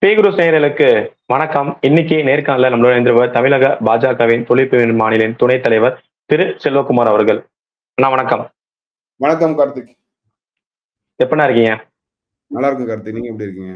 PGurus நேயர்களுக்கு வணக்கம். இன்னைக்கு நேர்காணல நம்மளோட இணைந்திருப்பவர் தமிழக பாஜகவின் தொழில்பிரிவு மாநில துணைத் தலைவர் திரு செல்வகுமார் அவர்கள். அண்ணா வணக்கம். வணக்கம் கார்த்திக். எப்படிண்ணா இருக்கீங்க? நல்லா இருக்கும் கார்த்திக். நீங்க எப்படி இருக்கீங்க?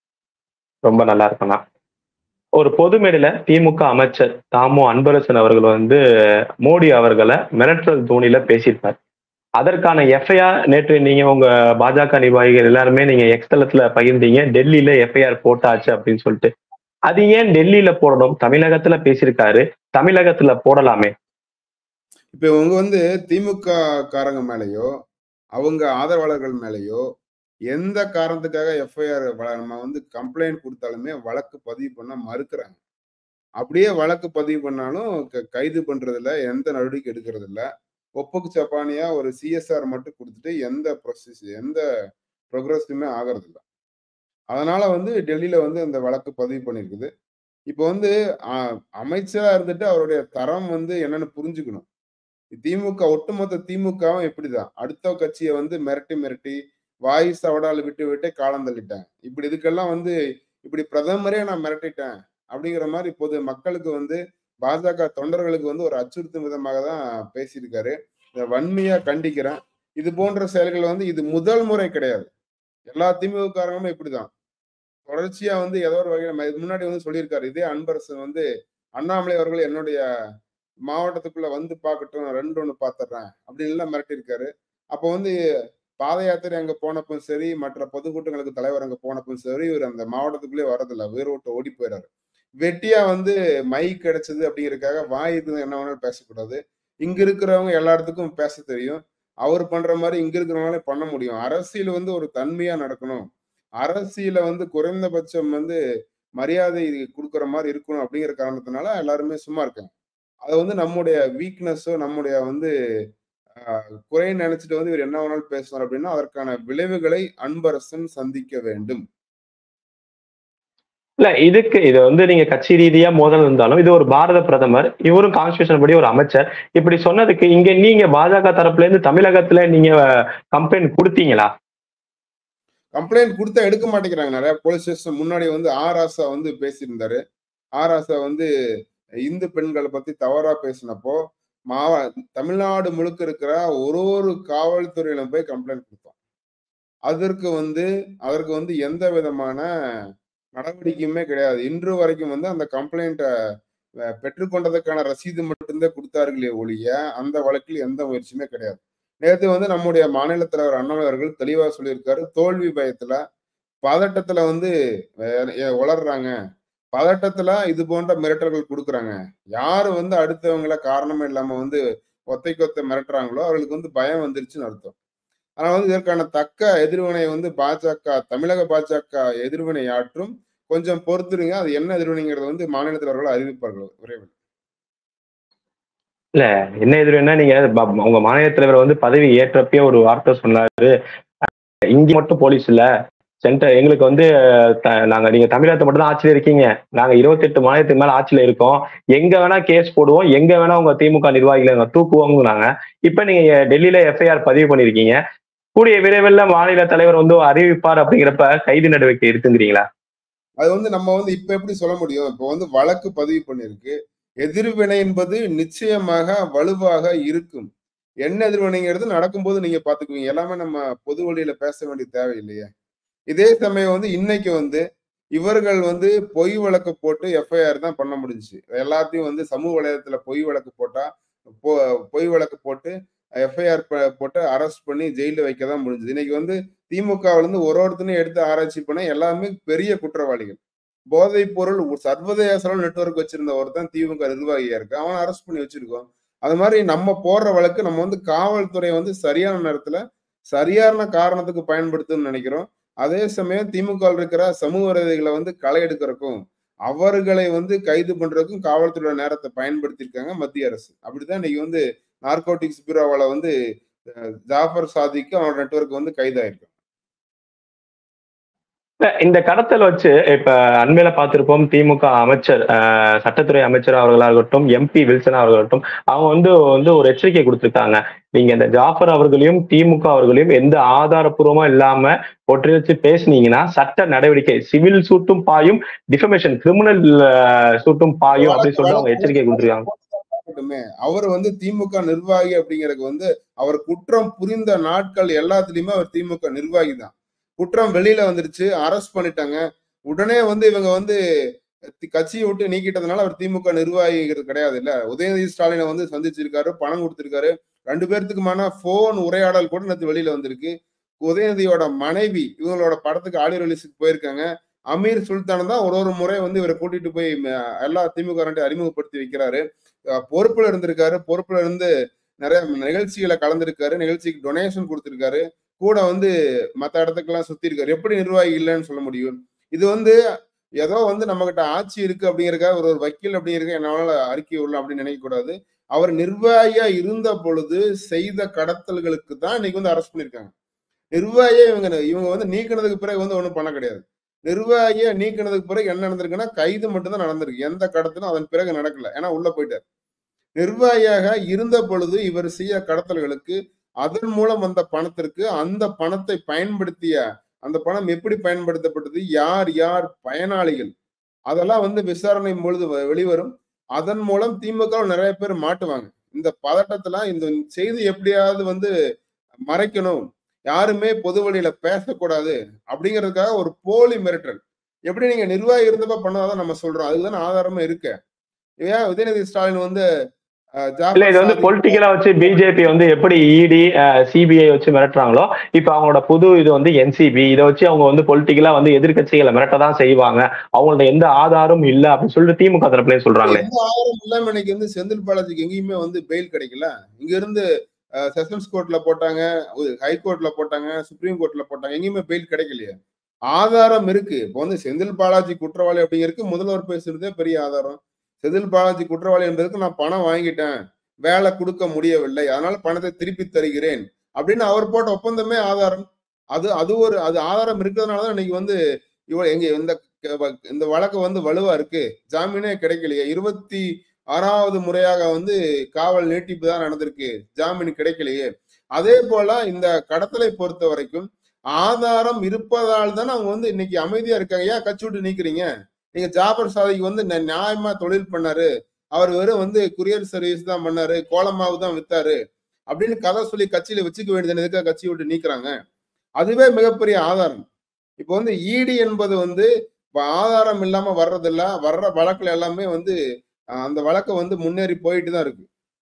ரொம்ப நல்லா இருக்கேண்ணா. ஒரு பொது மேடையில திமுக அமைச்சர் தாமோ அன்பரசன் அவர்கள் மோடி அவர்களை மிரட்டல் தோணியில பேசியிருப்பார். அதற்கான எஃப்ஐஆர் நேற்று நீங்க உங்க பாஜக நிர்வாகிகள் எல்லாருமே நீங்க எக்ஸ் தளத்துல பகிர்ந்தீங்க. டெல்லியில எஃப்ஐஆர் போட்டாச்சு அப்படின்னு சொல்லிட்டு. அது ஏன் டெல்லியில போடணும்? தமிழகத்துல பேசியிருக்காரு, தமிழகத்துல போடலாமே. இப்ப இவங்க திமுக காரங்க மேலயோ அவங்க ஆதரவாளர்கள் மேலயோ எந்த காரணத்துக்காக எஃப்ஐஆர் நம்ம கம்ப்ளைண்ட் கொடுத்தாலுமே வழக்கு பதிவு பண்ண மறுக்கிறாங்க. அப்படியே வழக்கு பதிவு பண்ணாலும் கைது பண்றதுல எந்த நடவடிக்கை எடுக்கிறது இல்ல. ஒப்புக்கு சப்பானியா ஒரு சிஎஸ்ஆர் மட்டும் கொடுத்துட்டு எந்த ப்ரோக்ரஸுமே ஆகிறது இல்ல. அதனால டெல்லியில அந்த வழக்கு பதிவு பண்ணிருக்குது. இப்ப அமைச்சரா இருந்துட்டு அவருடைய தரம் என்னன்னு புரிஞ்சுக்கணும். ஒட்டுமொத்த திமுகவும் இப்படிதான். அடுத்த கட்சியை மிரட்டி மிரட்டி வாய் சவடால விட்டு விட்டு காலம் தள்ளிட்டாங்க. இப்படி இதுக்கெல்லாம் இப்படி பிரதமரே நான் மிரட்டிட்டேன் அப்படிங்கிற மாதிரி இப்போது மக்களுக்கு பாஜக தொண்டர்களுக்கு ஒரு அச்சுறுத்தும் விதமாக தான் பேசியிருக்காரு. இதை வன்மையா கண்டிக்கிறேன். இது போன்ற செயல்கள் இது முதல் முறை கிடையாது. எல்லா திமுக காரங்களும் இப்படிதான் தொடர்ச்சியா ஏதோ ஒரு வகையில முன்னாடி சொல்லியிருக்காரு. இதே அன்பரசன் அண்ணாமலை அவர்கள் என்னுடைய மாவட்டத்துக்குள்ள பார்க்கட்டும், 2-1 பாத்துறேன் அப்படின்னு எல்லாம் மிரட்டியிருக்காரு. அப்போ பாத யாத்திரை அங்க போனப்பும் சரி, மற்ற பொதுக்கூட்டங்களுக்கு தலைவர் அங்க போனப்பும் சரி, இவர் அந்த மாவட்டத்துக்குள்ளே வரதில்ல. வேரோட்டு ஓடி போயிடாரு. வெட்டியா மைக் கிடைச்சது அப்படிங்கிறதுக்காக வாய் என்ன வேணாலும் பேசக்கூடாது. இங்க இருக்கிறவங்க எல்லா இடத்துக்கும் பேச தெரியும். அவர் பண்ற மாதிரி இங்க இருக்கிறவங்களே பண்ண முடியும். அரசியல் ஒரு தன்மையா நடக்கணும். அரசியல குறைந்தபட்சம் மரியாதை கொடுக்குற மாதிரி இருக்கணும் அப்படிங்கிற காரணத்தினால எல்லாருமே சும்மா இருக்காங்க. அதை நம்முடைய வீக்னஸோ நம்முடைய குறை நினைச்சிட்டு இவர் என்ன வேணாலும் பேசுவார் அப்படின்னா அதற்கான விளைவுகளை அன்பரசன் சந்திக்க வேண்டும். இல்ல இது நீங்க கட்சி ரீதியா மோதல் இருந்தாலும் இது ஒரு பாரத பிரதமர், இவரும் கான்ஸ்டிடியூஷன் படி ஒரு அமைச்சர். இப்படி சொன்னதுக்கு இங்க நீங்க பாஜக தரப்புல இருந்து தமிழகத்துல நீங்க கம்ப்ளைண்ட் கொடுத்தீங்களா? கம்ப்ளைண்ட் கொடுத்தா எடுக்க மாட்டேங்கிறாங்க. நிறைய போலீஸ் ஸ்டேஷன் முன்னாடி ஆராசா பேசியிருந்தாரு. ஆராசா இந்து பெண்களை பத்தி தவறா பேசினப்போ தமிழ்நாடு முழுக்க இருக்கிற ஒரு காவல்துறையிலும் போய் கம்ப்ளைண்ட் கொடுத்தோம். அதற்கு எந்த விதமான நடவடிக்கையுமே கிடையாது. இன்று வரைக்கும் அந்த கம்ப்ளைண்ட பெற்றுக்கொண்டதற்கான ரசீது மட்டும்தான் கொடுத்தார்களே ஒழிய அந்த வழக்கில் எந்த முயற்சியுமே கிடையாது. நேற்று நம்முடைய மாநில தலைவர் அண்ணாமலை அவர்கள் தெளிவா சொல்லியிருக்காரு. தோல்வி பயத்துல பதட்டத்துல உளர்றாங்க. பதட்டத்துல இது போன்ற மிரட்டல்கள் கொடுக்குறாங்க. யாரு அடுத்தவங்கள காரணமே இல்லாம ஒத்தை மிரட்டுறாங்களோ அவர்களுக்கு பயம் வந்துருச்சுன்னு அர்த்தம். ஆனா இதற்கான தக்க எதிர்வினை பாஜக தமிழக பாஜக எதிர்வினை ஆற்றும். கொஞ்சம் பொறுத்துருங்க. அது என்ன எதிர்வினைங்கிறது மாநிலத்தில் அவர்கள் அறிவிப்பார்கள் விரைவில். இல்ல என்ன எதிர்வினை, நீங்க உங்க மாநில தலைவர் பதவி ஏற்றப்பே ஒரு வார்த்தை சொன்னாரு. இங்க மட்டும் போலீஸ் இல்ல, சென்டர் எங்களுக்கு நாங்க நீங்க தமிழகத்தை மட்டும் தான் ஆட்சியில இருக்கீங்க, நாங்க 28 மாநிலத்துக்கு மேல ஆட்சியில இருக்கோம், எங்க வேணா கேஸ் போடுவோம், எங்க வேணா உங்க திமுக நிர்வாகிகளை தூக்குவோங்கிறாங்க. இப்ப நீங்க டெல்லியில எஃப்ஐஆர் பதிவு பண்ணிருக்கீங்க. கூடிய விரைவில் மாநில தலைவர் அறிவிப்பார் அப்படிங்கிறப்ப கைது நடவடிக்கை இருக்குங்கிறீங்களா? அது நம்ம இப்ப எப்படி சொல்ல முடியும்? இப்போ வழக்கு பதிவு பண்ணிருக்கு. எதிர்வினை என்பது நிச்சயமாக வலுவாக இருக்கும். என்ன எதிர்வினைங்கிறது நடக்கும்போது நீங்க பாத்துக்குவீங்க. எல்லாமே நம்ம பொது வழியில பேச வேண்டிய தேவை இல்லையா? இதே சமயம் இன்னைக்கு இவர்கள் பொய் வழக்கு போட்டு எஃப்ஐஆர் தான் பண்ண முடிஞ்சுச்சு. எல்லாத்தையும் சமூக வலைதளத்துல பொய் வழக்கு போட்டா பொய் வழக்கு போட்டு எஃப்ஐஆர் போட்டு அரெஸ்ட் பண்ணி ஜெயில வைக்க தான் முடிஞ்சது. இன்னைக்கு திமுகவிலிருந்து ஒருத்தனையும் எடுத்து ஆராய்ச்சி பண்ண எல்லாமே பெரிய குற்றவாளிகள். போதைப் பொருள் சர்வதேச நெட்வொர்க் வச்சிருந்த ஒருத்தன் திமுக நிர்வாகியா இருக்கு. அவனை அரெஸ்ட் பண்ணி வச்சிருக்கோம். அது மாதிரி நம்ம போடுற வழக்கு நம்ம காவல்துறை சரியான நேரத்துல சரியான காரணத்துக்கு பயன்படுத்துன்னு நினைக்கிறோம். அதே சமயம் திமுக இருக்கிற சமூக விரோதிகளை களை எடுக்கிறதுக்கும் அவர்களை கைது பண்றதுக்கும் காவல்துறை நேரத்தை பயன்படுத்தியிருக்காங்க மத்திய அரசு. அப்படிதான் இன்னைக்கு நார்கோட்டிக்ஸ் பியூரோவால ஜாஃபர் சாதிக்கு அவனோட நெட்வொர்க் கைதாயிருக்கு. இந்த கடத்தல் வச்சு இப்ப அண்மையில பார்த்திருப்போம் திமுக அமைச்சர் சட்டத்துறை அமைச்சர் அவர்களாகட்டும், எம்பி வில்சன் அவர்களாகட்டும், அவங்க வந்து வந்து ஒரு எச்சரிக்கை கொடுத்திருக்காங்க. நீங்க இந்த ஜாஃபர் அவர்களையும் திமுக அவர்களையும் எந்த ஆதாரப்பூர்வமா இல்லாம ஒற்றி வச்சு பேசுனீங்கன்னா சட்ட நடவடிக்கை, சிவில் சூட்டும் பாயும், டிஃபமேஷன் கிரிமினல் சூட்டும் பாயும் அப்படின்னு சொல்லிட்டு அவங்க எச்சரிக்கை கொடுத்திருக்காங்க. அவர் வந்து திமுக நிர்வாகி அப்படிங்கறதுக்கு வந்து அவர் குற்றம் புரிந்த நாட்கள் எல்லாத்துலயுமே அவர் திமுக நிர்வாகி தான். குற்றம் வெளியில வந்துருச்சு, அரெஸ்ட் பண்ணிட்டாங்க. உடனே வந்து இவங்க வந்து கட்சியை விட்டு நீக்கிட்டதுனால அவர் திமுக நிர்வாகிங்கிறது கிடையாது இல்ல. உதயநிதி ஸ்டாலினை வந்து சந்திச்சிருக்காரு, பணம் கொடுத்திருக்காரு. 2 பேர்த்துக்குமான போன் உரையாடல் கூட நேத்து வெளியில வந்திருக்கு. உதயநிதியோட மனைவி இவங்களோட படத்துக்கு ஆடியோ ரிலீஸுக்கு போயிருக்காங்க. அமீர் சுல்தான் தான் ஒரு முறை வந்து இவரை கூட்டிட்டு போய் எல்லா திமுக அறிமுகப்படுத்தி வைக்கிறாரு. பொறுப்புல இருந்திருக்காரு. பொறுப்புல இருந்து நிறைய நிகழ்ச்சிகளை கலந்திருக்காரு. நிகழ்ச்சிக்கு டொனேஷன் கொடுத்திருக்காரு. கூட வந்து மத்த இடத்துக்கெல்லாம் சுத்தி இருக்காரு. எப்படி நிர்வாகி இல்லைன்னு சொல்ல முடியும்? இது வந்து ஏதோ வந்து நம்ம கிட்ட ஆட்சி இருக்கு அப்படிங்கறதுக்காக ஒரு வக்கீல் அப்படிங்கிறத என்னால அறிக்கை உள்ள அப்படின்னு நினைக்க கூடாது. அவர் நிர்வாகியா இருந்த பொழுது செய்த கடத்தல்களுக்கு தான் இன்னைக்கு வந்து அரெஸ்ட் பண்ணிருக்காங்க. நிர்வாகியா இவங்க வந்து நீக்கினதுக்கு பிறகு வந்து ஒண்ணும் பண்ண கிடையாது. நிர்வாகியா நீக்கினதுக்கு பிறகு என்ன நடந்திருக்குன்னா கைது மட்டும்தான் நடந்திருக்கு. எந்த கடத்தலும் அதன் பிறகு நடக்கல. ஏன்னா உள்ள போயிட்டார். நிர்வாகியாக இருந்த பொழுது இவர் செய்ய கடத்தல்களுக்கு அதன் மூலம் வந்த பணத்திற்கு அந்த பணத்தை பயன்படுத்திய அந்த பணம் எப்படி பயன்படுத்தப்பட்டது, யார் யார் பயனாளிகள், அதெல்லாம் வந்து விசாரணை பொழுது வெளிவரும். அதன் மூலம் திமுக நிறைய பேர் மாட்டுவாங்க. இந்த பதட்டத்துல இந்த செய்தி எப்படியாவது வந்து மறைக்கணும், யாருமே பொது வழியில பேசக்கூடாது அப்படிங்கிறதுக்காக ஒரு போலி மிரட்டல். எப்படி நீங்க நிர்வாகி இருந்தப்ப பண்ணாதான் நம்ம சொல்றோம். அதுக்குதானே ஆதாரமா இருக்கு. ஏன் உதயநிதி ஸ்டாலின் வந்து இல்ல இது வந்து பொலிட்டிக்கலா வச்சு பிஜேபி வந்து எப்படி இடி சிபிஐ வச்சு மிரட்டுறாங்களோ, இப்ப அவங்களோட புது இது வந்து என்சிபி, இதை வச்சு அவங்க வந்து பொலிட்டிக்கலா வந்து எதிர்கட்சிகளை மிரட்டதான் செய்வாங்க. அவங்களோட எந்த ஆதாரமும் இல்ல அப்படின்னு சொல்லிட்டு திமுக தரப்புலயே சொல்றாங்களே. எந்த ஆதாரம் இல்லாம இன்னைக்கு வந்து செந்தில் பாலாஜிக்கு எங்கேயுமே வந்து பெயில் கிடைக்கல. இங்க இருந்து செஷன்ஸ் கோர்ட்ல போட்டாங்க, ஹைகோர்ட்ல போட்டாங்க, சுப்ரீம் கோர்ட்ல போட்டாங்க, எங்கேயுமே பெயில் கிடைக்கலையே. ஆதாரம் இருக்கு. இப்போ வந்து செந்தில் பாலாஜி குற்றவாளி அப்படிங்கிறதுக்கு முதல்வர் பேசுறதே பெரிய ஆதாரம். செந்தில் பாலாஜி குற்றவாளி என்பதற்கு நான் பணம் வாங்கிட்டேன், வேலை கொடுக்க முடியவில்லை, அதனால பணத்தை திருப்பி தருகிறேன் அப்படின்னு அவர் போட்ட ஒப்பந்தமே ஆதாரம். அது ஆதாரம் இருக்கிறதுனாலதான் இன்னைக்கு வந்து எங்க இந்த வழக்கு வந்து வலுவா இருக்கு. ஜாமீனே கிடைக்கலையே. 26வது முறையாக வந்து காவல் நீட்டிப்பு தான் நடந்திருக்கு, ஜாமீன் கிடைக்கலையே. அதே போல இந்த கடத்தலை பொறுத்த வரைக்கும் ஆதாரம் இருப்பதால் தான் அவங்க வந்து இன்னைக்கு அமைதியா இருக்காங்க. ஏன் கட்சி விட்டு நீக்கிறீங்க? நீங்க ஜாபர் சாதிக்கு வந்து நியாயமா தொழில் பண்ணாரு, அவர் வெறும் வந்து குரியர் சர்வீஸ் தான் பண்ணாரு, கோலமாவு தான் வித்தாரு அப்படின்னு கதை சொல்லி கட்சியில வச்சுக்க வேண்டியது எதுக்காக கட்சி விட்டு நீக்குறாங்க? அதுவே மிகப்பெரிய ஆதாரம். இப்போ வந்து இடி என்பது வந்து ஆதாரம் இல்லாம வர்றதில்ல. வர்ற வழக்குல எல்லாமே வந்து அந்த வழக்கு வந்து முன்னேறி போயிட்டு தான் இருக்கு.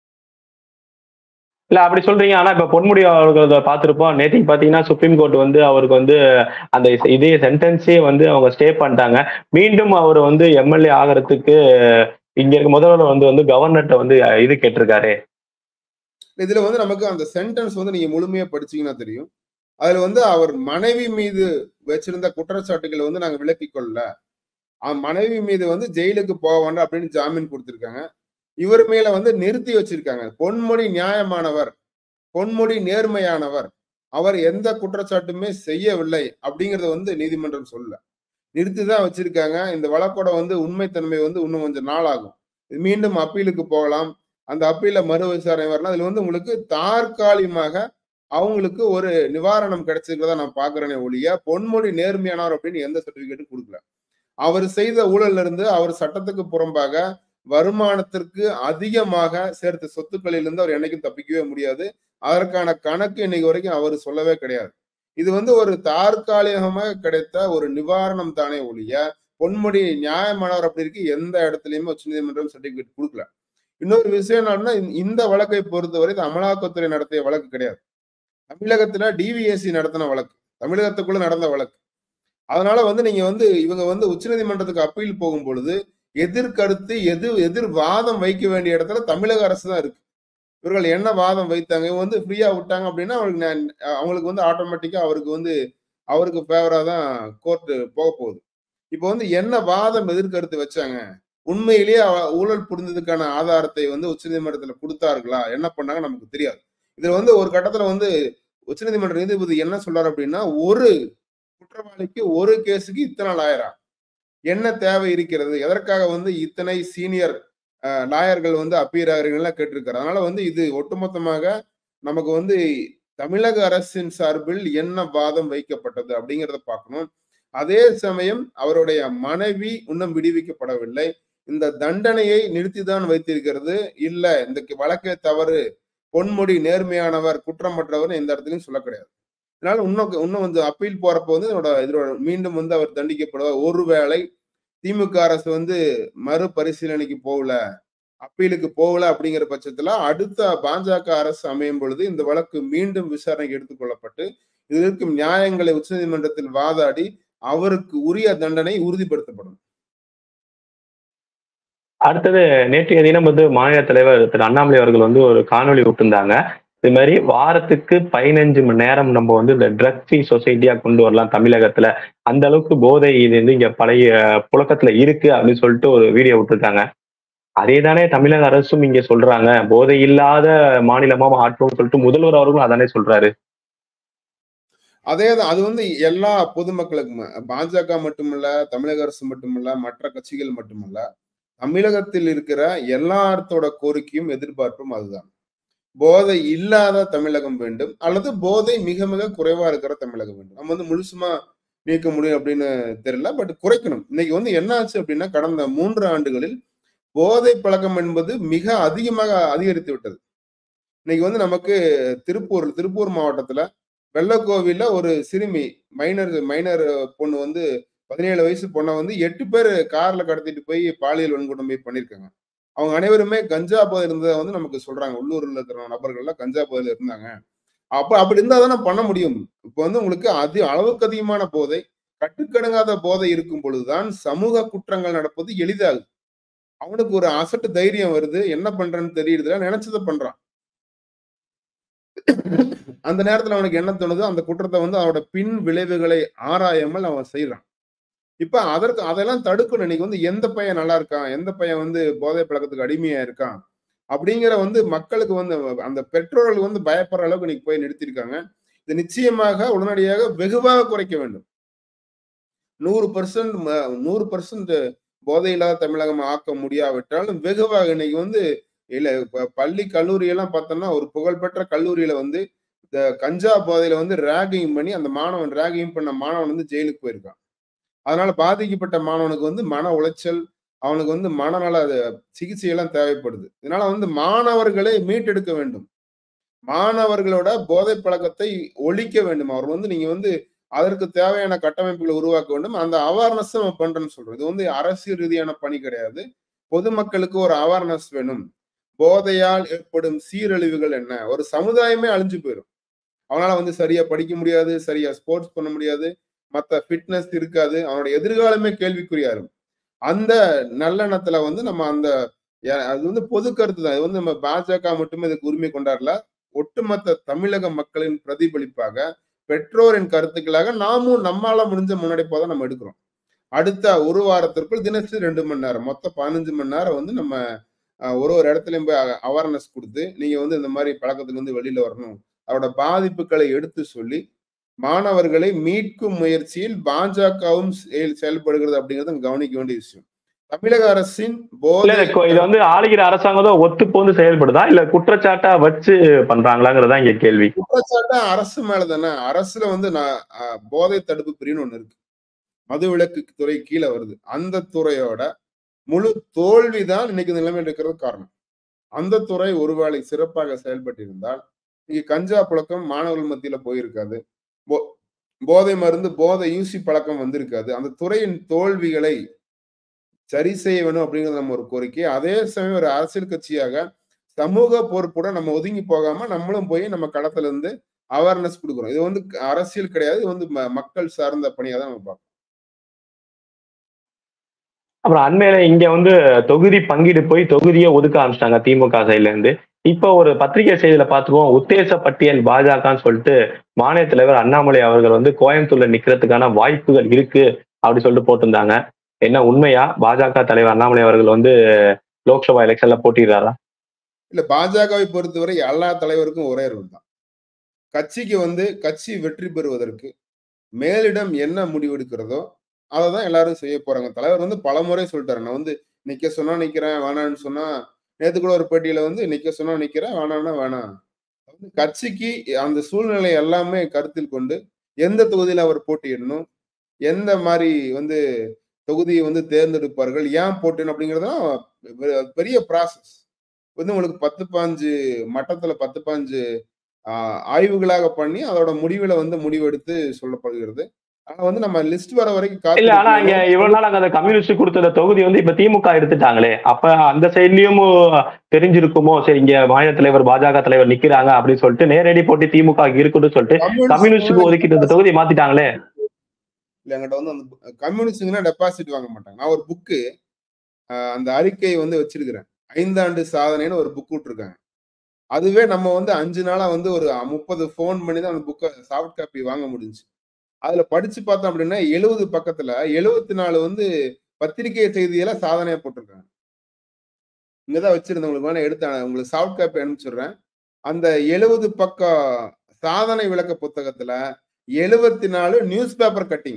இல்ல அப்படி சொல்றீங்க. ஆனா இப்ப பொன்முடி அவர்கள பார்த்திருப்போம். நேற்றுக்கு பாத்தீங்கன்னா சுப்ரீம் கோர்ட் வந்து அவருக்கு வந்து அந்த இதே சென்டென்ஸே வந்து அவங்க ஸ்டே பண்ணிட்டாங்க. மீண்டும் அவர் வந்து எம்எல்ஏ ஆகிறதுக்கு இங்க இருக்க முதல்வர் வந்து கவர்னர்ட்ட வந்து இது கேட்டிருக்காரு. இதுல வந்து நமக்கு அந்த சென்டென்ஸ் வந்து நீங்க முழுமையா படிச்சீங்கன்னா தெரியும். அதுல வந்து அவர் மனைவி மீது வச்சிருந்த குற்றச்சாட்டுகளை வந்து நாங்க விலக்கிக் கொள்ளல, மனைவி மீது வந்து ஜெயிலுக்கு போக வேண்டாம் அப்படின்னு ஜாமீன் கொடுத்திருக்காங்க. இவர் மேல வந்து நிறுத்தி வச்சிருக்காங்க. பொன்முடி நியாயமானவர், பொன்முடி நேர்மையானவர், அவர் எந்த குற்றச்சாட்டுமே செய்யவில்லை அப்படிங்கறத வந்து நீதிமன்றம் சொல்லல, நிறுத்திதான் வச்சிருக்காங்க. இந்த வழக்கோட வந்து உண்மைத்தன்மை வந்து இன்னும் கொஞ்சம் நாள் ஆகும். மீண்டும் அப்பீலுக்கு போகலாம். அந்த அப்பீல மறு விசாரணை வரலாம். அதுல வந்து உங்களுக்கு தற்காலிகமாக அவங்களுக்கு ஒரு நிவாரணம் கிடைச்சிருக்கிறதா நான் பாக்குறேனே ஒழிய பொன்முடி நேர்மையானவர் அப்படின்னு எந்த சர்டிபிகேட்டும் கொடுக்கல. அவர் செய்த ஊழல்ல இருந்து அவர் சட்டத்துக்கு புறம்பாக வருமானத்திற்கு அதிகமாக சேர்த்த சொத்துக்களில் இருந்து அவர் என்னைக்கும் தப்பிக்கவே முடியாது. அதற்கான கணக்கு இன்னைக்கு வரைக்கும் அவர் சொல்லவே கிடையாது. இது வந்து ஒரு தற்காலிகமாக கிடைத்த ஒரு நிவாரணம் தானே ஒழிய பொன்முடி நியாயமானவர் அப்படி இருக்கு எந்த இடத்துலயுமே உச்ச நீதிமன்றம் சர்டிபிகேட் கொடுக்கல. இன்னொரு விஷயம் என்னன்னா, இந்த வழக்கை பொறுத்தவரை அமலாக்கத்துறை நடத்திய வழக்கு கிடையாது. தமிழகத்துல டிவிஎஸ்சி நடத்தின வழக்கு, தமிழகத்துக்குள்ள நடந்த வழக்கு. அதனால வந்து நீங்க வந்து இவங்க வந்து உச்சநீதிமன்றத்துக்கு அப்பீல் போகும் பொழுது எதிர்கருத்து எதிர் வாதம் வைக்க வேண்டிய இடத்துல தமிழக அரசு தான் இருக்கு. இவர்கள் என்ன வாதம் வைத்தாங்க, இவங்க வந்து ஃப்ரீயா விட்டாங்க அப்படின்னா அவங்களுக்கு வந்து ஆட்டோமேட்டிக்கா அவருக்கு ஃபேவரா தான் கோர்ட் போக போகுது. இப்போ வந்து என்ன வாதம் எதிர்கருத்து வச்சாங்க, உண்மையிலேயே ஊழல் புரிந்ததுக்கான ஆதாரத்தை வந்து உச்சநீதிமன்றத்துல கொடுத்தார்களா, என்ன பண்ணாங்க நமக்கு தெரியாது. இதுல வந்து ஒரு கட்டத்துல வந்து உச்சநீதிமன்ற நீதிபதி என்ன சொல்றாரு அப்படின்னா, ஒரு குற்றவாளிக்கு ஒரு கேஸுக்கு இத்தனை லாயரா? என்ன தேவை இருக்கிறது? எதற்காக வந்து இத்தனை சீனியர் லாயர்கள் வந்து அப்பீர் ஆகிறீங்கலாம் கேட்டிருக்காரு. அதனால வந்து இது ஒட்டுமொத்தமாக நமக்கு வந்து தமிழக அரசின் சார்பில் என்ன வாதம் வைக்கப்பட்டது அப்படிங்கிறத பார்க்கணும். அதே சமயம் அவருடைய மனைவி இன்னும் விடுவிக்கப்படவில்லை. இந்த தண்டனையை நிறுத்திதான் வைத்திருக்கிறது. இல்ல இந்த வழக்கே தவறு, பொன்முடி நேர்மையானவர், குற்றமற்றவர் எந்த இடத்துலயும் சொல்ல கிடையாது. அதனால இன்னும் வந்து அப்பீல் போறப்போ வந்து இதோட மீண்டும் வந்து அவர் தண்டிக்கப்படுவார். ஒருவேளை திமுக அரசு வந்து மறுபரிசீலனைக்கு போகல, அப்பீலுக்கு போகல அப்படிங்கிற பட்சத்துல அடுத்த பாஜக அரசு அமையும் பொழுது இந்த வழக்கு மீண்டும் விசாரணைக்கு எடுத்துக் கொள்ளப்பட்டு இதில் இருக்கும் நியாயங்களை உச்சநீதிமன்றத்தில் வாதாடி அவருக்கு உரிய தண்டனை உறுதிப்படுத்தப்படும். அடுத்தது நேற்றைய தினம் வந்து மாநில தலைவர் திரு அண்ணாமலை அவர்கள் வந்து ஒரு காணொலி விட்டிருந்தாங்க. இது மாதிரி வாரத்துக்கு 15 மணி நேரம் நம்ம வந்து இந்த ட்ரக் ஃப்ரீ சொசைட்டியா கொண்டு வரலாம் தமிழகத்துல. அந்த அளவுக்கு போதை இது வந்து இங்க பழைய புழக்கத்துல இருக்கு அப்படின்னு சொல்லிட்டு ஒரு வீடியோ விட்டுருக்காங்க. அதே தானே தமிழக அரசும் இங்க சொல்றாங்க. போதை இல்லாத மாநிலமா மாற்றோம்னு சொல்லிட்டு முதல்வர் அவர்களும் அதானே சொல்றாரு. அதேதான். அது வந்து எல்லா பொதுமக்களுக்குமே பாஜக மட்டுமல்ல, தமிழக அரசு மட்டுமல்ல, மற்ற கட்சிகள் மட்டுமல்ல, தமிழகத்தில் இருக்கிற எல்லாத்தோட கோரிக்கையும் எதிர்பார்ப்பும் அதுதான். போதை இல்லாத தமிழகம் வேண்டும் அல்லது போதை மிக மிக குறைவா இருக்கிற தமிழகம் வேண்டும். நம்ம வந்து முழுசுமா நீக்க முடியும் அப்படின்னு தெரியல. பட் குறைக்கணும். இன்னைக்கு வந்து என்ன ஆச்சு அப்படின்னா கடந்த 3 ஆண்டுகளில் போதை பழக்கம் என்பது மிக அதிகமாக அதிகரித்து விட்டது. இன்னைக்கு வந்து நமக்கு திருப்பூர் மாவட்டத்துல வெள்ளக்கோவில்ல ஒரு சிறுமி மைனர் பொண்ணு வந்து 17 வயசு பொண்ணை வந்து 8 பேர் கார்ல கடத்திட்டு போய் பாலியல் வன்கொடுமை பண்ணியிருக்காங்க. அவங்க அனைவருமே கஞ்சா போதை இருந்ததை வந்து நமக்கு சொல்றாங்க. உள்ளூர்ல இருக்கிற நபர்கள்லாம் கஞ்சா போதையில இருந்தாங்க. அப்படி இருந்தா தானே பண்ண முடியும். இப்ப வந்து உங்களுக்கு அளவுக்கு அதிகமான போதை, கட்டுக்கடங்காத போதை இருக்கும் பொழுதுதான் சமூக குற்றங்கள் நடப்பது எளிதாகுது. அவனுக்கு ஒரு அசட்டு தைரியம் வருது. என்ன பண்றேன்னு தெரியுதுல, நினைச்சதை பண்றான். அந்த நேரத்துல அவனுக்கு என்ன தோணுது, அந்த குற்றத்தை வந்து அவனோட பின் விளைவுகளை ஆராயாமல் அவன் செய்றான். இப்ப அதெல்லாம் தடுக்கணும். இன்னைக்கு வந்து எந்த பையன் நல்லா இருக்கான், எந்த பையன் வந்து போதை பழக்கத்துக்கு அடிமையா இருக்கான், அப்படிங்கிற வந்து மக்களுக்கு வந்து அந்த பெற்றோர்கள் வந்து பயப்படுற அளவுக்கு இன்னைக்கு போய் நிறுத்தியிருக்காங்க. இது நிச்சயமாக உடனடியாக வெகுவாக குறைக்க வேண்டும். 100% போதை இல்லாத தமிழகம் ஆக்க முடியாவிட்டாலும் வெகுவாக இன்னைக்கு வந்து இல்ல பள்ளி கல்லூரி எல்லாம் பார்த்தோம்னா ஒரு புகழ்பெற்ற கல்லூரியில வந்து இந்த கஞ்சா போதையில வந்து ராகிங் பண்ணி அந்த ராகிங் பண்ண மாணவன் வந்து ஜெயிலுக்கு போயிருக்கான். அதனால பாதிக்கப்பட்ட மாணவனுக்கு வந்து மன உளைச்சல், அவனுக்கு வந்து மனநல சிகிச்சை எல்லாம் தேவைப்படுது. இதனால வந்து மாணவர்களை மீட்டெடுக்க வேண்டும். மாணவர்களோட போதை பழக்கத்தை ஒழிக்க வேண்டும். அவர் வந்து நீங்க வந்து அதற்கு தேவையான கட்டமைப்புகளை உருவாக்க வேண்டும். அந்த அவேர்னஸ் நம்ம பண்றேன்னு சொல்றோம். இது வந்து அரசியல் ரீதியான பணி கிடையாது. பொதுமக்களுக்கு ஒரு அவேர்னஸ் வேணும். போதையால் ஏற்படும் சீரழிவுகள் என்ன? ஒரு சமுதாயமே அழிஞ்சு போயிரும். அவனால வந்து சரியா படிக்க முடியாது, சரியா ஸ்போர்ட்ஸ் பண்ண முடியாது, மத்த ஃபிட்னஸ் இருக்காது. அவனோட எதிர்காலமே கேள்விக்குறியாயிரும். அந்த நல்லெண்ணத்துல வந்து நம்ம அது வந்து பொது கருத்து தான். இது வந்து நம்ம பாஜக மட்டுமே இதுக்கு உரிமை கொண்டாடல. ஒட்டுமொத்த தமிழக மக்களின் பிரதிபலிப்பாக, பெற்றோரின் கருத்துக்களாக நாமும் நம்மால முடிஞ்ச முன்னெடுப்பா தான் நம்ம எடுக்கிறோம். அடுத்த ஒரு வாரத்திற்குள் தினசரி 2 மணி நேரம், மொத்தம் 15 மணி நேரம் வந்து நம்ம ஒரு இடத்துலயும் போய் அவேர்னஸ் குடுத்து, நீங்க வந்து இந்த மாரி பழக்கத்துல இருந்து வெளியில வரணும். அதோட பாதிப்புகளை எடுத்து சொல்லி, மாணவர்களை மீட்கும் முயற்சியில் பாஜகவும் செயல்படுகிறது அப்படிங்கிறத கவனிக்க வேண்டிய விஷயம். தமிழக அரசின் போதை இது வந்து ஆளுகிற அரசாங்கம் தான் ஒத்து போந்து செயல்படுதா இல்ல குற்றச்சாட்டா வச்சு பண்றாங்களாங்கிறதா இங்க கேள்வி. குற்றச்சாட்டா அரசு மேலதானே. அரசுல வந்து போதை தடுப்பு பிரிவுன்னு ஒண்ணு இருக்கு. மதுவிலக்கு துறை கீழே வருது. அந்த துறையோட முழு தோல்விதான் இன்னைக்கு நிலைமையில் இருக்கிறது காரணம். அந்த துறை ஒருவேளை சிறப்பாக செயல்பட்டிருந்தால் இங்க கஞ்சா புழக்கம் மாணவர்கள் மத்தியில போயிருக்காது. போதை மருந்து, போதை யூசி பழக்கம் வந்திருக்காது. அந்த துறையின் தோல்விகளை சரி செய்ய வேணும் அப்படிங்கிறது நம்ம ஒரு கோரிக்கை. அதே சமயம் ஒரு அரசியல் கட்சியாக சமூக பொறுப்புட நம்ம ஒதுங்கி போகாம நம்மளும் போய் நம்ம களத்துல இருந்து அவேர்னஸ் கொடுக்குறோம். இது வந்து அரசியல் கிடையாது. இது வந்து மக்கள் சார்ந்த பணியா தான் நம்ம பார்க்கணும். அப்புறம் அண்மையில இங்க வந்து தொகுதி பங்கீடு போய் தொகுதியை ஒதுக்க ஆரம்பிச்சிட்டாங்க திமுக சைட்ல இருந்து. இப்ப ஒரு பத்திரிகை செய்தியில பாத்துக்குவோம், உத்தேச பட்டியல் பாஜகன்னு சொல்லிட்டு மாநில தலைவர் அண்ணாமலை அவர்கள் வந்து கோயம்புத்தூர்ல நிக்கிறதுக்கான வாய்ப்புகள் இருக்கு அப்படி சொல்லிட்டு போட்டிருந்தாங்க. என்ன உண்மையா பாஜக தலைவர் அண்ணாமலை அவர்கள் வந்து லோக்சபா எலெக்ஷன்ல போட்டிடுறாரா? இல்ல, பாஜகவை பொறுத்தவரை எல்லா தலைவருக்கும் ஒரே ரூல் தான். கட்சிக்கு வந்து கட்சி வெற்றி பெறுவதற்கு மேலிடம் என்ன முடிவெடுக்கிறதோ அதை தான் எல்லாரும் செய்ய போறாங்க. தலைவர் வந்து பலமுறை சொல்லிட்டாரு. நான் வந்து நிக்க சொன்னா நிக்கிறேன், வேணான்னு சொன்னா நேத்து கூட ஒரு பேட்டியில வந்து நிக்க சொன்னா நிக்கிறேன், வேணான்னா வேணாம். கட்சிக்கு அந்த சூழ்நிலை எல்லாமே கருத்தில் கொண்டு எந்த தொகுதியில அவர் போட்டியிடணும், எந்த மாரி வந்து தொகுதியை வந்து தேர்ந்தெடுப்பார்கள், ஏன் போட்டியிடணும் அப்படிங்கிறதெல்லாம் பெரிய ப்ராசஸ். வந்து உங்களுக்கு 10, 15 மட்டத்துல 10, 15 ஆய்வுகளாக பண்ணி அதோட முடிவுல வந்து முடிவெடுத்து சொல்லப்படுகிறது. ஆனா வந்து நம்ம லிஸ்ட் வர வரைக்கும் இல்ல ஆனா இங்க காத்திருக்கணும். இவ்வளவு நாள் அங்க அந்த கம்யூனிஸ்ட் கொடுத்த தொகுதி வந்து இப்ப திமுக எடுத்துட்டாங்களே. அப்ப அந்த சைட்லயும் தெரிஞ்சிருக்குமோ, சரி இங்க மாநில தலைவர், பாஜக தலைவர் நிக்கிறாங்க அப்படின்னு சொல்லிட்டு நேரடி போட்டி திமுக இருக்குன்னு சொல்லிட்டு கம்யூனிஸ்டுக்கு ஒதுக்கிட்டு இந்த தொகுதியை மாத்திட்டாங்களே. இல்ல என்கிட்ட வந்து அந்த கம்யூனிஸ்டுங்கன்னா டெபாசிட் வாங்க மாட்டாங்க. நான் ஒரு புக்கு அந்த அறிக்கை வந்து வச்சிருக்கிறேன். 5 ஆண்டு சாதனைன்னு ஒரு புக் விட்டுருக்காங்க. அதுவே நம்ம வந்து 5 நாளா வந்து ஒரு 30 ஃபோன் பண்ணி தான் அந்த புக்க சாஃப்ட் காப்பி வாங்க முடிஞ்சுச்சு. அதுல படிச்சு பார்த்தோம் அப்படின்னா 70 பக்கத்துல 74 வந்து பத்திரிகை செய்தியில சாதனையா போட்டிருக்காங்க. இங்க தான் வச்சிருந்தேன். உங்களுக்கு வேணா எடுத்து உங்களுக்கு சாஃப்ட் காப்பி அனுப்பிச்சுடுறேன். அந்த 70 பக்க சாதனை விளக்க புத்தகத்துல 74 நியூஸ் பேப்பர் கட்டிங்.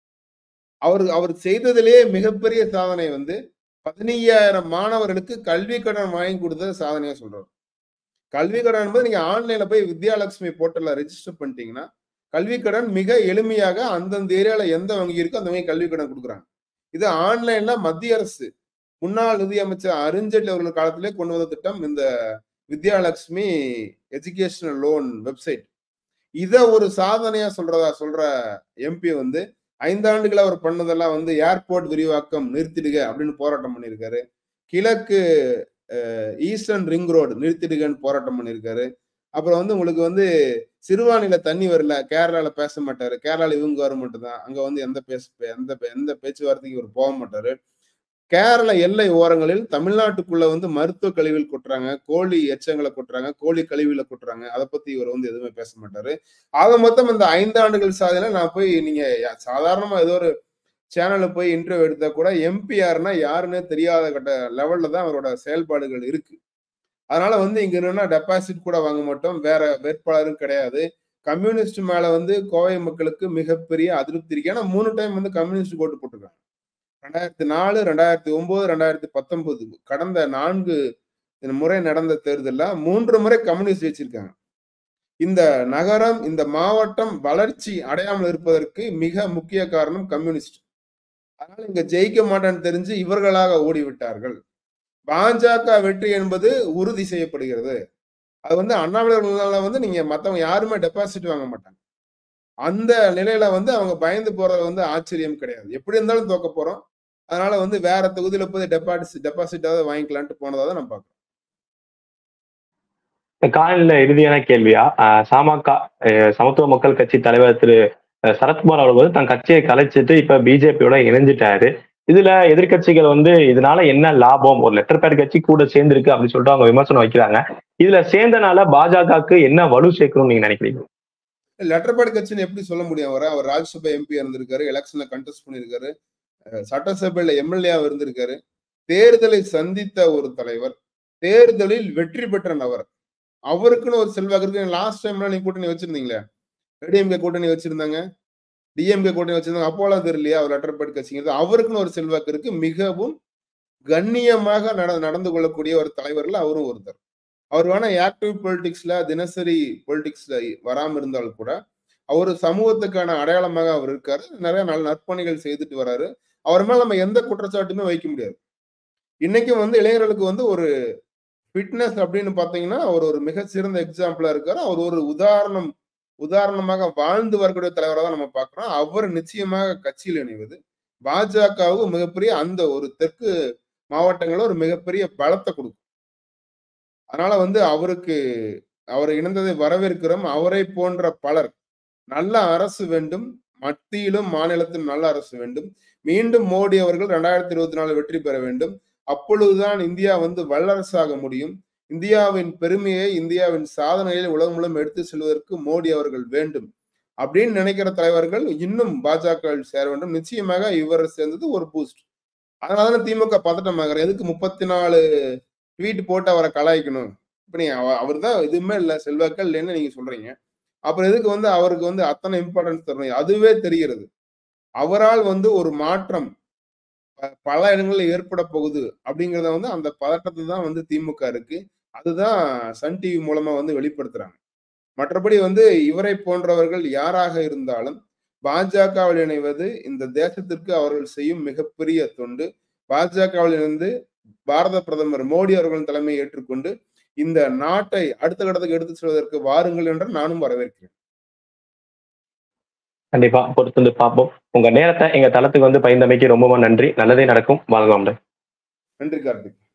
அவர் செய்ததிலேயே மிகப்பெரிய சாதனை வந்து 15,000 மாணவர்களுக்கு கல்வி கடன் வாங்கி கொடுத்தது சாதனையா சொல்றாரு. கல்வி கடன் என்பது நீங்க ஆன்லைன்ல போய் வித்யாலட்சுமி போர்ட்டல்ல ரெஜிஸ்டர் பண்ணிட்டீங்கன்னா, கல்வி கடன் மிக எளிமையாக அந்தந்த ஏரியால எந்த வங்கி இருக்கோ அந்த வங்கி கல்வி கடன் குடுக்குறாங்க. இது ஆன்லைன்ல மத்திய அரசு முன்னாள் நிதியமைச்சர் அருண்ஜேட்லி அவர்கள் காலத்திலே கொண்டு வந்த திட்டம் இந்த வித்யாலட்சுமி எஜுகேஷனல் லோன் வெப்சைட். இத ஒரு சாதனையா சொல்ற எம்பி வந்து 5 ஆண்டுகளா அவர் பண்ணதெல்லாம் வந்து ஏர்போர்ட் விரிவாக்கம் நிறுத்திடுக அப்படின்னு போராட்டம் பண்ணியிருக்காரு. கிழக்கு ஈஸ்டர்ன் ரிங் ரோடு நிறுத்திடுகன்னு போராட்டம் பண்ணியிருக்காரு. அப்புறம் வந்து உங்களுக்கு வந்து சிறுவாணியில தண்ணி வரல, கேரளால பேச மாட்டாரு. கேரளால இவங்க கவர்மெண்ட் தான். அங்க வந்து எந்த பேச்சுவார்த்தைக்கு இவர் போக மாட்டாரு. கேரள எல்லை ஓரங்களில் தமிழ்நாட்டுக்குள்ள வந்து மருத்துவ கழிவுகள் கொட்டுறாங்க, கோழி எச்சங்களை கொட்டுறாங்க, கோழி கழிவுகளை கொட்டுறாங்க. அதை பத்தி இவர் வந்து எதுவுமே பேச மாட்டாரு. ஆக மொத்தம் இந்த 5 ஆண்டுகள் சாதனை நான் போய் நீங்க சாதாரணமா ஏதோ ஒரு சேனல்ல போய் இன்டர்வியூ எடுத்தா கூட எம்பி யாருன்னா யாருன்னே தெரியாத கட்ட லெவல்ல தான் அவரோட செயல்பாடுகள் இருக்கு. அதனால வந்து இங்க என்னன்னா டெபாசிட் கூட வாங்க மாட்டோம். வேற வேட்பாளரும் கிடையாது. கம்யூனிஸ்ட் மேல வந்து கோவை மக்களுக்கு மிகப்பெரிய அதிருப்தி இருக்கு. ஏன்னா 3 டைம் வந்து கம்யூனிஸ்ட் ஓட்டு போட்டிருக்காங்க. 2004, 2009, 2019 கடந்த 4 முறை நடந்த தேர்தல்ல 3 முறை கம்யூனிஸ்ட் ஜெயிச்சிருக்காங்க. இந்த நகரம், இந்த மாவட்டம் வளர்ச்சி அடையாமல் இருப்பதற்கு மிக முக்கிய காரணம் கம்யூனிஸ்ட். அதனால இங்க ஜெயிக்க மாட்டேன்னு தெரிஞ்சு இவர்களாக ஓடிவிட்டார்கள். பாஜக வெற்றி என்பது உறுதி செய்யப்படுகிறது. அது வந்து அண்ணாமலை வந்து நீங்க மத்தவங்க யாருமே டெபாசிட் வாங்க மாட்டாங்க. அந்த நிலையில வந்து அவங்க பயந்து போறது வந்து ஆச்சரியம் கிடையாது. எப்படி இருந்தாலும் தோக்க போறோம். அதனால வந்து வேற தொகுதியில போய் டெபாசிட்டாவது வாங்கிக்கலான்ட்டு போனதா தான் நான் பார்க்கிறேன். காலையில இறுதியான கேள்வியா, சமக சமத்துவ மக்கள் கட்சி தலைவர் திரு சரத்குமார் அவர்கள் வந்து தன் கட்சியை கலைச்சிட்டு இப்ப பிஜேபியோட இணைஞ்சிட்டாரு. இதுல எதிர்க்கட்சிகள் வந்து இதனால என்ன லாபம், ஒரு லெட்டர் பேட் கட்சி கூட சேர்ந்திருக்கு அப்படின்னு சொல்லிட்டு அவங்க விமர்சனம் வைக்கிறாங்க. இதுல சேர்ந்தனால பாஜகவுக்கு என்ன வலு சேர்க்கணும்னு நீங்க நினைக்கிறீங்க? லெட்டர் பேட் கட்சின்னு எப்படி சொல்ல முடியும்? அவர் ராஜ்யசபா எம்பி இருந்திருக்காரு, எலெக்ஷன்ல கண்டெஸ்ட் பண்ணிருக்காரு, சட்டசபையில எம்எல்ஏ இருந்திருக்காரு. தேர்தலை சந்தித்த ஒரு தலைவர், தேர்தலில் வெற்றி பெற்ற நபர். அவருக்குன்னு ஒரு செல்வாக்கு இருக்கு. லாஸ்ட் டைம்லாம் நீங்க கூட்டணி வச்சிருந்தீங்களே, ஏடிஎம்கே கூட்டணி வச்சிருந்தாங்க, டிஎம்கே கூட்டணி வச்சிருந்தாங்க. அப்போலாம் தெரியலையா அவர் லெட்டர் பேட் கட்சிங்கிறது? அவருக்குன்னு ஒரு செல்வாக்கு இருக்கு. மிகவும் கண்ணியமாக நடந்து கொள்ளக்கூடிய ஒரு தலைவர்ல அவரும் ஒருத்தர். அவர் வேணா ஆக்டிவ் பொலிட்டிக்ஸ்ல, தினசரி பொலிட்டிக்ஸ்ல வராம இருந்தாலும் கூட அவரு சமூகத்துக்கான அடையாளமாக அவர் இருக்காரு. நிறைய நல்ல நற்பணிகள் செய்துட்டு வராரு. அவர் மேல நம்ம எந்த குற்றச்சாட்டுமே வைக்க முடியாது. இன்னைக்கும் வந்து இளைஞர்களுக்கு வந்து ஒரு ஃபிட்னஸ் அப்படின்னு பாத்தீங்கன்னா அவர் ஒரு மிக சிறந்த எக்ஸாம்பிளா இருக்காரு. அவர் ஒரு உதாரணமாக வாழ்ந்து வரக்கூடிய தலைவராக தான் நம்ம பார்க்கிறோம். அவர் நிச்சயமாக கட்சியில் இணைவது பாஜகவுக்கு மிகப்பெரிய அந்த ஒரு தெற்கு மாவட்டங்கள்ல ஒரு மிகப்பெரிய பலத்தை கொடுக்கும். அதனால வந்து அவர் இணைந்ததை வரவேற்கிறோம். அவரை போன்ற பலர் நல்ல அரசு வேண்டும். மத்தியிலும் மாநிலத்திலும் நல்ல அரசு வேண்டும். மீண்டும் மோடி அவர்கள் 2024 வெற்றி பெற வேண்டும். அப்பொழுதுதான் இந்தியா வந்து வல்லரசாக முடியும். இந்தியாவின் பெருமையை, இந்தியாவின் சாதனையை உலகம் முழுவதும் எடுத்து செல்வதற்கு மோடி அவர்கள் வேண்டும் அப்படின்னு நினைக்கிற தலைவர்கள் இன்னும் பாஜகவில் சேர வேண்டும். நிச்சயமாக இவர் சேர்ந்தது ஒரு பூஸ்ட். அதனால திமுக பதட்டமாகிற எதுக்கு 34 ட்வீட் போட்டு அவரை கலாய்க்கணும். இப்ப நீங்க அவர் தான் எதுவுமே இல்ல, செல்வாக்கள் இல்லைன்னு நீங்க சொல்றீங்க. அப்புறம் எதுக்கு வந்து அவருக்கு வந்து அத்தனை இம்பார்ட்டன்ஸ் தரணும்? அதுவே தெரிகிறது. அவரால் வந்து ஒரு மாற்றம் பல இடங்கள்ல ஏற்பட போகுது அப்படிங்கிறத வந்து அந்த பதட்டத்துல தான் வந்து திமுக இருக்கு. அதுதான் சன் டிவி மூலமா வந்து வெளிப்படுத்துறாங்க. மற்றபடி வந்து இவரை போன்றவர்கள் யாராக இருந்தாலும் பாஜகவில் இணைவது இந்த தேசத்திற்கு அவர்கள் செய்யும் மிகப்பெரிய தொண்டு. பாஜகவில் இருந்து பாரத பிரதமர் மோடி அவர்களின் தலைமையை ஏற்றுக்கொண்டு இந்த நாட்டை அடுத்த கட்டத்துக்கு எடுத்துச் செல்வதற்கு வாருங்கள் என்று நானும் வரவேற்கிறேன். கண்டிப்பா பொறுத்து வந்து பார்ப்போம். உங்க நேரத்தை எங்க தளத்துக்கு வந்து பகிர்ந்தமைக்கு ரொம்பவும் நன்றி. நல்லதே நடக்கும். வாழ்க வளமுடன். நன்றி கார்த்திக்.